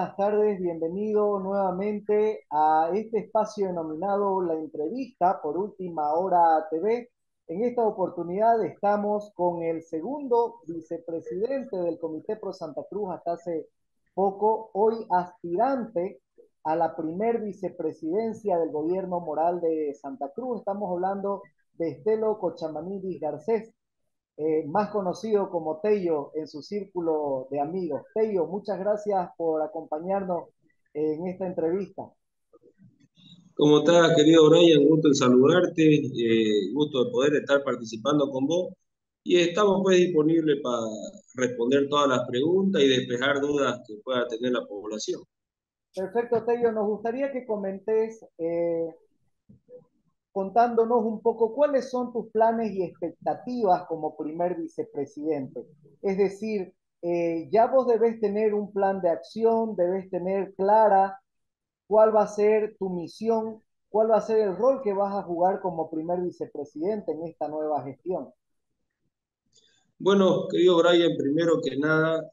buenas tardes, bienvenido nuevamente a este espacio denominado La Entrevista por Última Hora TV. En esta oportunidad estamos con el segundo vicepresidente del Comité Pro Santa Cruz hasta hace poco, hoy aspirante a la primer vicepresidencia del gobierno moral de Santa Cruz. Estamos hablando de Estelo Cochamaniris Garcés, más conocido como Tello en su círculo de amigos. Tello, muchas gracias por acompañarnos en esta entrevista. ¿Cómo estás, querido Brian? Gusto en saludarte, gusto de poder estar participando con vos y estamos pues disponibles para responder todas las preguntas y despejar dudas que pueda tener la población. Perfecto, Tello. Nos gustaría que comentes contándonos un poco cuáles son tus planes y expectativas como primer vicepresidente. Es decir, ya vos debes tener un plan de acción, debes tener clara cuál va a ser tu misión, cuál va a ser el rol que vas a jugar como primer vicepresidente en esta nueva gestión. Bueno, querido Brian, primero que nada,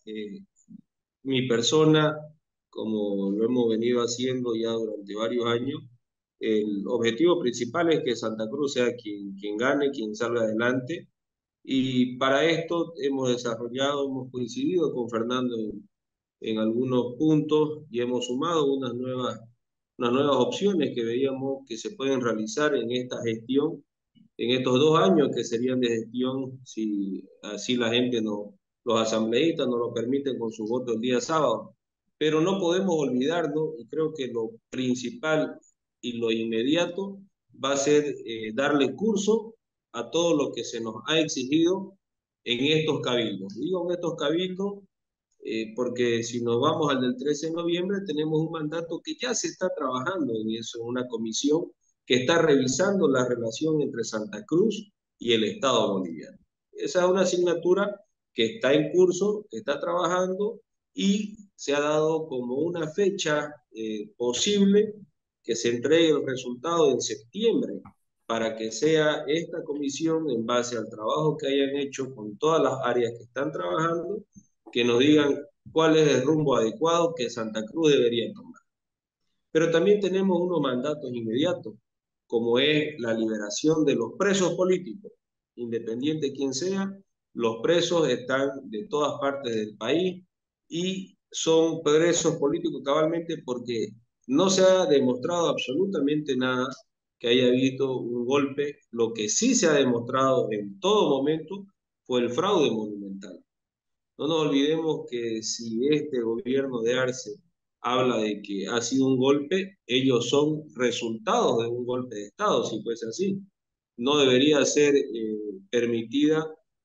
mi persona, como lo hemos venido haciendo ya durante varios años, el objetivo principal es que Santa Cruz sea quien gane, quien salga adelante. Y para esto hemos desarrollado, hemos coincidido con Fernando en algunos puntos y hemos sumado unas nuevas opciones que veíamos que se pueden realizar en esta gestión, en estos 2 años que serían de gestión, si así la gente no, los asambleístas nos lo permiten con su voto el día sábado. Pero no podemos olvidarnos, y creo que lo principal y lo inmediato va a ser darle curso a todo lo que se nos ha exigido en estos cabildos. Digo en estos cabildos porque si nos vamos al del 13 de noviembre, tenemos un mandato que ya se está trabajando en eso, en una comisión que está revisando la relación entre Santa Cruz y el Estado boliviano. Esa es una asignatura que está en curso, que está trabajando y se ha dado como una fecha posible que se entregue el resultado en septiembre para que sea esta comisión, en base al trabajo que hayan hecho con todas las áreas que están trabajando, que nos digan cuál es el rumbo adecuado que Santa Cruz debería tomar. Pero también tenemos unos mandatos inmediatos, como es la liberación de los presos políticos. Independiente de quién sea, los presos están de todas partes del país y son presos políticos cabalmente porque no se ha demostrado absolutamente nada que haya habido un golpe. Lo que sí se ha demostrado en todo momento fue el fraude monumental. No nos olvidemos que si este gobierno de Arce habla de que ha sido un golpe, ellos son resultados de un golpe de Estado, si fuese así. No debería ser permitida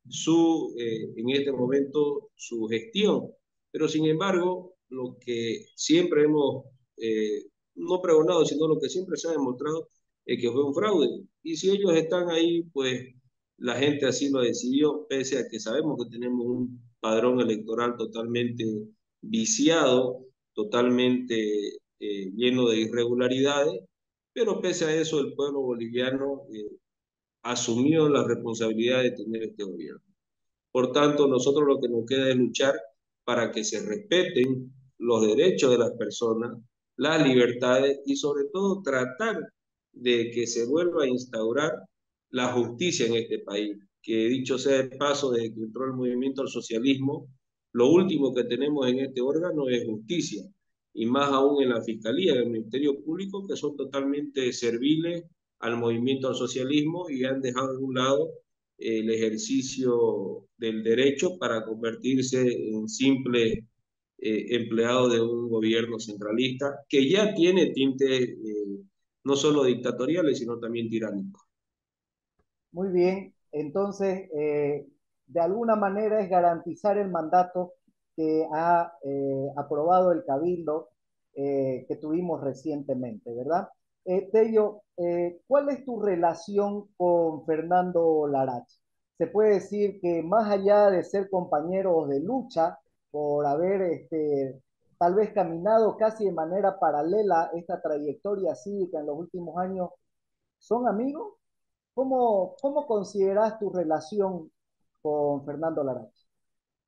en este momento su gestión. Pero sin embargo, lo que siempre hemos, no pregonado, sino lo que siempre se ha demostrado es que fue un fraude. Y si ellos están ahí, pues la gente así lo decidió, pese a que sabemos que tenemos un padrón electoral totalmente viciado, totalmente lleno de irregularidades, pero pese a eso el pueblo boliviano asumió la responsabilidad de tener este gobierno. Por tanto, nosotros lo que nos queda es luchar para que se respeten los derechos de las personas, las libertades y sobre todo tratar de que se vuelva a instaurar la justicia en este país. Que dicho sea de paso, desde que entró el movimiento al socialismo, lo último que tenemos en este órgano es justicia, y más aún en la Fiscalía, en el Ministerio Público, que son totalmente serviles al movimiento al socialismo y han dejado de un lado el ejercicio del derecho para convertirse en simple empleado de un gobierno centralista que ya tiene tintes no solo dictatoriales, sino también tiránicos. Muy bien, entonces, de alguna manera es garantizar el mandato que ha aprobado el Cabildo que tuvimos recientemente, ¿verdad? Tello, ¿cuál es tu relación con Fernando Larach? Se puede decir que más allá de ser compañeros de lucha, por haber tal vez caminado casi de manera paralela esta trayectoria cívica en los últimos años, ¿son amigos? ¿Cómo consideras tu relación con Fernando Larach?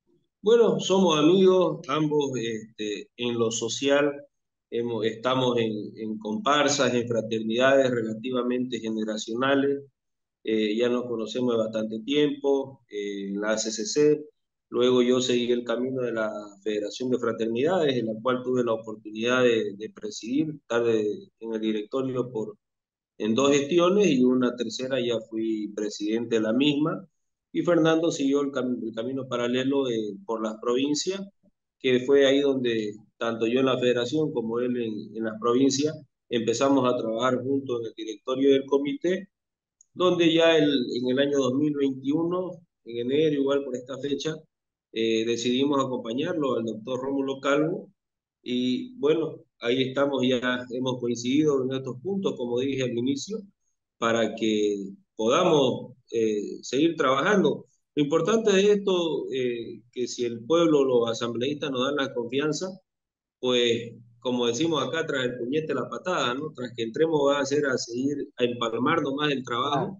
Bueno, somos amigos, ambos en lo social estamos en comparsas, en fraternidades relativamente generacionales. Ya nos conocemos de bastante tiempo, en la ACCC. Luego yo seguí el camino de la Federación de Fraternidades, en la cual tuve la oportunidad de presidir, estar en el directorio en dos gestiones, y una tercera ya fui presidente de la misma. Y Fernando siguió el camino paralelo por las provincias, que fue ahí donde tanto yo en la federación como él en las provincias empezamos a trabajar juntos en el directorio del comité, donde ya en el año 2021, en enero, igual por esta fecha, decidimos acompañarlo al doctor Rómulo Calvo. Y bueno, ahí estamos, ya hemos coincidido en estos puntos, como dije al inicio, para que podamos seguir trabajando. Lo importante de esto, que si el pueblo, los asambleístas nos dan la confianza, pues como decimos acá, tras el puñete la patada, ¿no? Tras que entremos va a ser a seguir, a empalmar nomás el trabajo, Claro.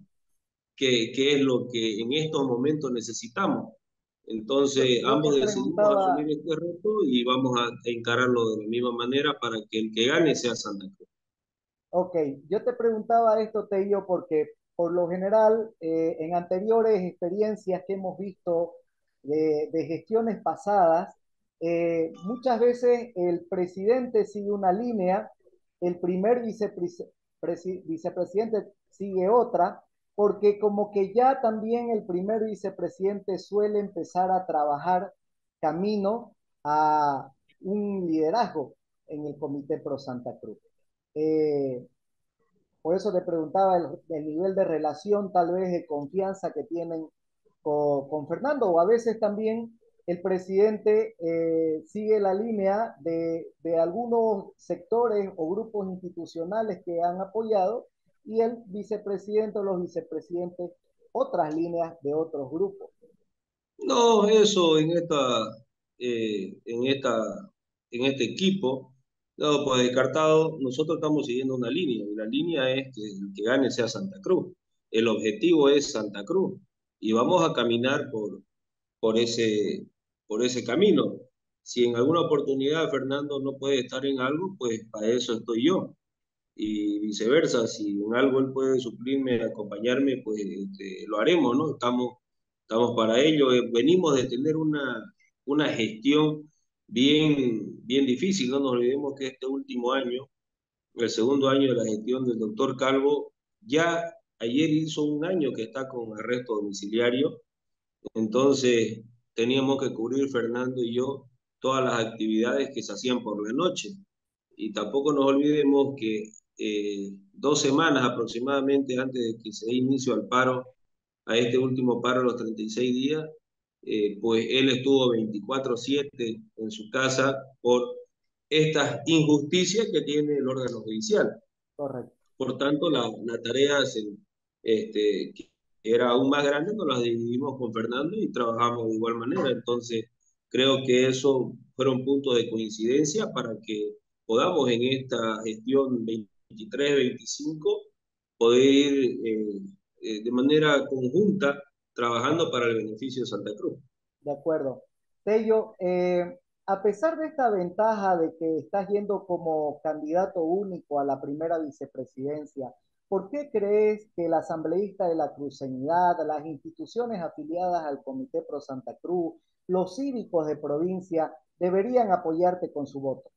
que es lo que en estos momentos necesitamos. Entonces, Yo te ambos decidimos asumir preguntaba, este reto y vamos a encararlo de la misma manera para que el que gane sea Santa Cruz. ok, yo te preguntaba esto, Tello, porque por lo general, en anteriores experiencias que hemos visto de gestiones pasadas, muchas veces el presidente sigue una línea, el primer vicepresidente sigue otra, porque como que ya también el primer vicepresidente suele empezar a trabajar camino a un liderazgo en el Comité Pro Santa Cruz. Eh, por eso te preguntaba el nivel de relación, tal vez de confianza que tienen con Fernando, o a veces también el presidente sigue la línea de algunos sectores o grupos institucionales que han apoyado y el vicepresidente o los vicepresidentes otras líneas de otros grupos. No, eso en este equipo, no, pues descartado, nosotros estamos siguiendo una línea, y la línea es que el que gane sea Santa Cruz. El objetivo es Santa Cruz, y vamos a caminar por ese, por ese camino. Si en alguna oportunidad Fernando no puede estar en algo, pues para eso estoy yo. Y viceversa, si en algo él puede suplirme, acompañarme, pues lo haremos, ¿no? Estamos para ello. Venimos de tener una gestión bien difícil. No nos olvidemos que este último año, el segundo año de la gestión del doctor Calvo, ya ayer hizo un año que está con arresto domiciliario. Entonces teníamos que cubrir Fernando y yo todas las actividades que se hacían por la noche. Y tampoco nos olvidemos que 2 semanas aproximadamente antes de que se dé inicio al paro, a este último paro de los 36 días, pues él estuvo 24/7 en su casa por estas injusticias que tiene el órgano judicial. Correcto. Por tanto, la tarea que era aún más grande, nos la dividimos con Fernando y trabajamos de igual manera. Entonces, creo que eso fueron puntos de coincidencia para que podamos en esta gestión 23-25 poder ir de manera conjunta trabajando para el beneficio de Santa Cruz. De acuerdo. Tello, a pesar de esta ventaja de que estás yendo como candidato único a la primera vicepresidencia, ¿por qué crees que el asambleísta de la cruceñidad, las instituciones afiliadas al Comité Pro Santa Cruz, los cívicos de provincia deberían apoyarte con su voto?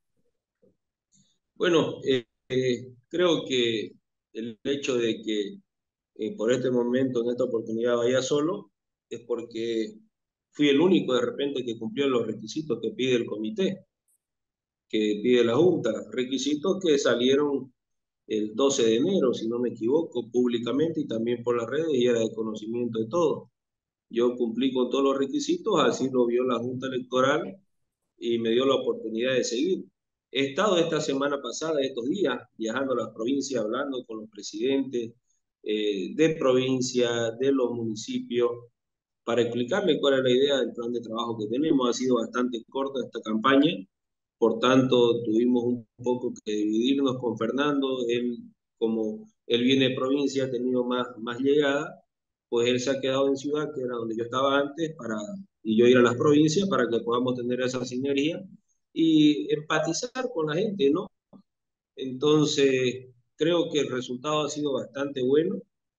Bueno, creo que el hecho de que por este momento, en esta oportunidad, vaya solo, es porque fui el único de repente que cumplió los requisitos que pide el comité, que pide la Junta, requisitos que salieron el 12 de enero, si no me equivoco, públicamente y también por las redes, y era de conocimiento de todos. Yo cumplí con todos los requisitos, así lo vio la Junta Electoral y me dio la oportunidad de seguir. He estado esta semana pasada, estos días, viajando a las provincias, hablando con los presidentes de provincia, de los municipios, para explicarle cuál es la idea del plan de trabajo que tenemos. Ha sido bastante corta esta campaña, por tanto tuvimos un poco que dividirnos con Fernando. Él, como él viene de provincia, ha tenido más llegada, pues él se ha quedado en ciudad, que era donde yo estaba antes, y yo ir a las provincias para que podamos tener esa sinergia y empatizar con la gente, ¿no? Entonces, creo que el resultado ha sido bastante bueno.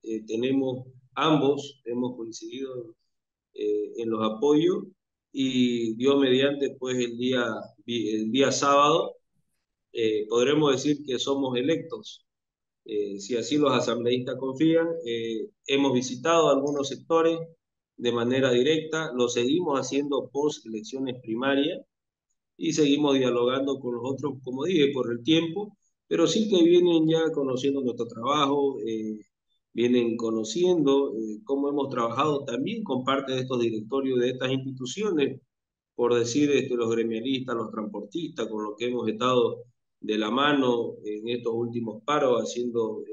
Ambos hemos coincidido en los apoyos y Dios mediante, pues el día sábado podremos decir que somos electos. Si así los asambleístas confían, hemos visitado algunos sectores de manera directa, lo seguimos haciendo post elecciones primarias y seguimos dialogando con los otros, como dije, por el tiempo, pero sí que vienen ya conociendo nuestro trabajo, vienen conociendo cómo hemos trabajado también con parte de estos directorios de estas instituciones, por decir los gremialistas, los transportistas, con los que hemos estado de la mano en estos últimos paros haciendo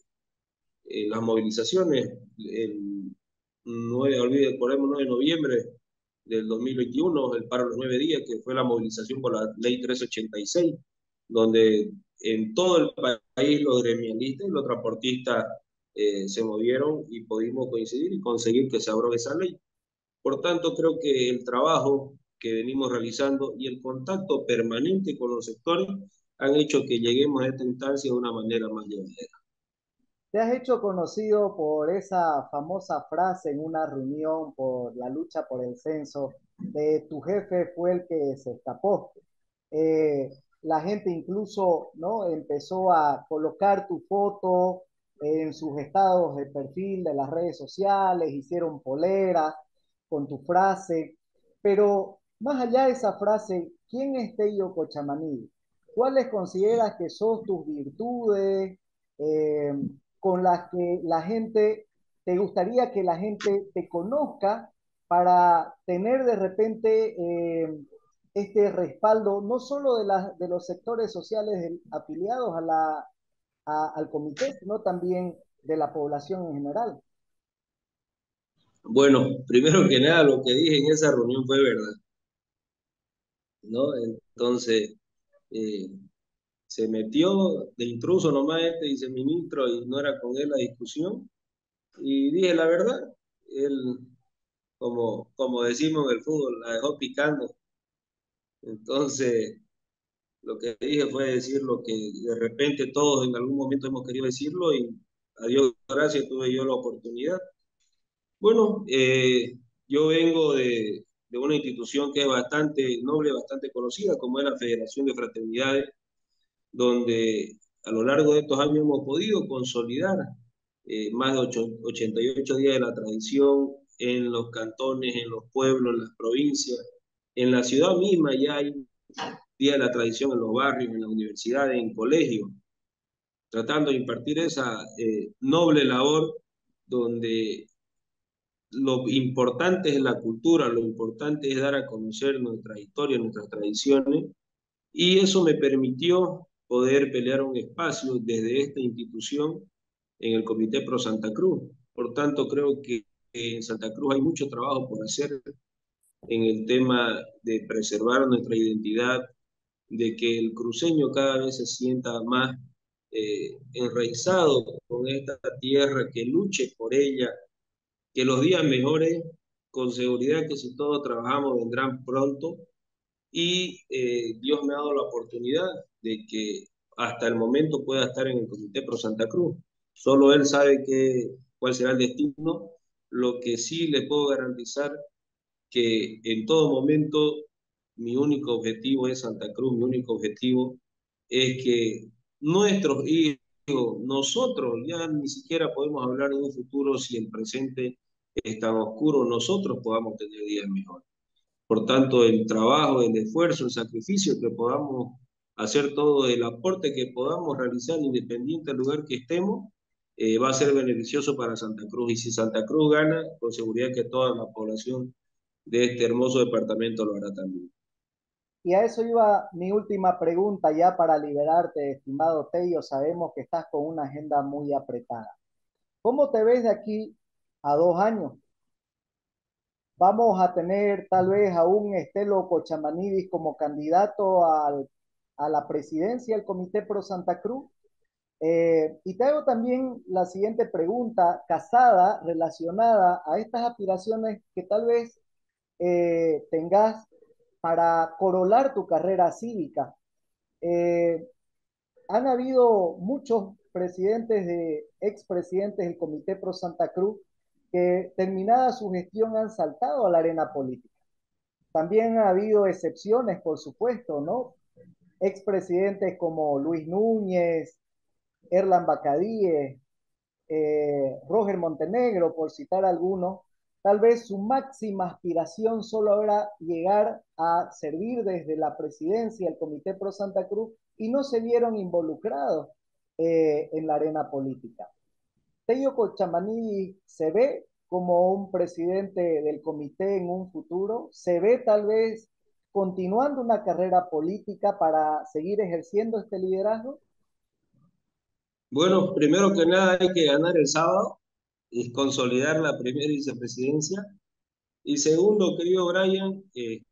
las movilizaciones. El 9, olvide, ponemos 9 de noviembre del 2021, el paro de los 9 días, que fue la movilización por la ley 386, donde en todo el país los gremialistas y los transportistas se movieron y pudimos coincidir y conseguir que se abrogue esa ley. Por tanto, creo que el trabajo que venimos realizando y el contacto permanente con los sectores han hecho que lleguemos a esta instancia de una manera más llevadera. Te has hecho conocido por esa famosa frase en una reunión por la lucha por el censo de tu jefe fue el que se escapó. La gente incluso, ¿no? Empezó a colocar tu foto en sus estados de perfil de las redes sociales, hicieron poleras con tu frase, pero más allá de esa frase, ¿quién es Tello Cochamaní? ¿Cuáles consideras que son tus virtudes con las que la gente, te gustaría que la gente te conozca para tener de repente este respaldo, no solo de los sectores sociales afiliados al comité, sino también de la población en general? Bueno, primero que nada, lo que dije en esa reunión fue verdad, ¿no? Entonces, eh, se metió de intruso nomás este viceministro y no era con él la discusión. Y dije la verdad, él, como decimos en el fútbol, la dejó picando. Entonces, lo que dije fue decir lo que de repente todos en algún momento hemos querido decirlo y a Dios gracias tuve yo la oportunidad. Bueno, yo vengo de una institución que es bastante noble, bastante conocida, como es la Federación de Fraternidades, donde a lo largo de estos años hemos podido consolidar más de 88 días de la tradición en los cantones, en los pueblos, en las provincias, en la ciudad misma ya hay Día de la Tradición en los barrios, en las universidades, en colegios, tratando de impartir esa noble labor donde lo importante es la cultura, lo importante es dar a conocer nuestra historia, nuestras tradiciones, y eso me permitió poder pelear un espacio desde esta institución en el Comité Pro Santa Cruz. Por tanto, creo que en Santa Cruz hay mucho trabajo por hacer en el tema de preservar nuestra identidad, de que el cruceño cada vez se sienta más enraizado con esta tierra, que luche por ella, que los días mejores, con seguridad que si todos trabajamos vendrán pronto y Dios me ha dado la oportunidad de que hasta el momento pueda estar en el Comité Pro Santa Cruz. Solo Él sabe cuál será el destino. Lo que sí le puedo garantizar que en todo momento mi único objetivo es Santa Cruz, mi único objetivo es que nuestros hijos, nosotros ya ni siquiera podemos hablar de un futuro si el presente es tan oscuro, nosotros podamos tener días mejores. Por tanto, el trabajo, el esfuerzo, el sacrificio que podamos hacer, todo el aporte que podamos realizar independiente del lugar que estemos, va a ser beneficioso para Santa Cruz. Y si Santa Cruz gana, con seguridad que toda la población de este hermoso departamento lo hará también. Y a eso iba mi última pregunta ya para liberarte, estimado Tello. Sabemos que estás con una agenda muy apretada. ¿Cómo te ves de aquí a 2 años? Vamos a tener tal vez a un Estelo Cochamanidis como candidato a la presidencia del Comité Pro Santa Cruz. Y te hago también la siguiente pregunta, casada, relacionada a estas aspiraciones que tal vez tengas para corolar tu carrera cívica. Eh, Han habido muchos expresidentes del Comité Pro Santa Cruz que terminada su gestión han saltado a la arena política. También ha habido excepciones, por supuesto, ¿no? Expresidentes como Luis Núñez, Erlan Bacadíes, Roger Montenegro, por citar algunos. Tal vez su máxima aspiración solo era llegar a servir desde la presidencia del Comité Pro Santa Cruz y no se vieron involucrados en la arena política. Tello Cochamani se ve como un presidente del comité en un futuro, se ve tal vez continuando una carrera política para seguir ejerciendo este liderazgo. Bueno, primero que nada hay que ganar el sábado y consolidar la primera vicepresidencia. Y segundo, querido Brian,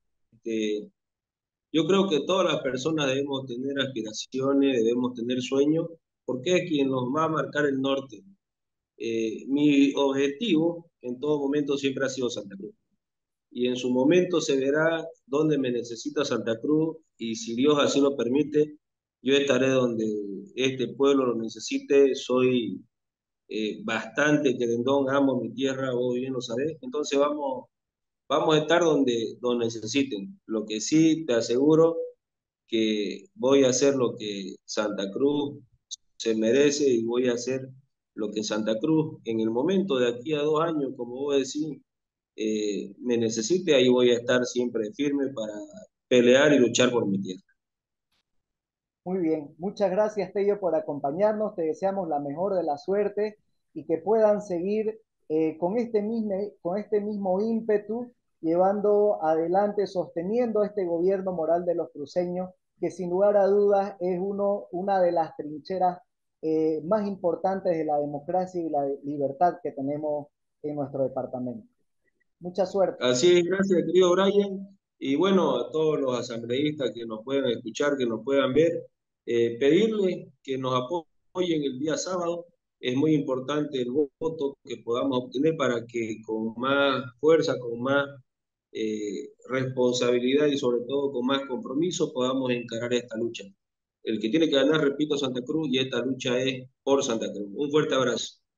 yo creo que todas las personas debemos tener aspiraciones, debemos tener sueños, porque es quien nos va a marcar el norte. Mi objetivo en todo momento siempre ha sido Santa Cruz. Y en su momento se verá dónde me necesita Santa Cruz y si Dios así lo permite, yo estaré donde este pueblo lo necesite. Soy bastante querendón, amo mi tierra, vos bien lo sabés. Entonces vamos a estar donde necesiten. Lo que sí te aseguro que voy a hacer lo que Santa Cruz se merece y voy a hacer lo que Santa Cruz en el momento de aquí a 2 años, como vos decís, me necesite, ahí voy a estar siempre firme para pelear y luchar por mi tierra. Muy bien, muchas gracias Tello por acompañarnos, te deseamos la mejor de la suerte y que puedan seguir con este mismo ímpetu, llevando adelante, sosteniendo este gobierno moral de los cruceños, que sin lugar a dudas es una de las trincheras más importantes de la democracia y la libertad que tenemos en nuestro departamento. Mucha suerte. Así es, gracias querido Brian. Y bueno, a todos los asambleístas que nos puedan escuchar, que nos puedan ver, pedirles que nos apoyen el día sábado. Es muy importante el voto que podamos obtener para que con más fuerza, con más responsabilidad y sobre todo con más compromiso podamos encarar esta lucha. El que tiene que ganar, repito, Santa Cruz y esta lucha es por Santa Cruz. Un fuerte abrazo.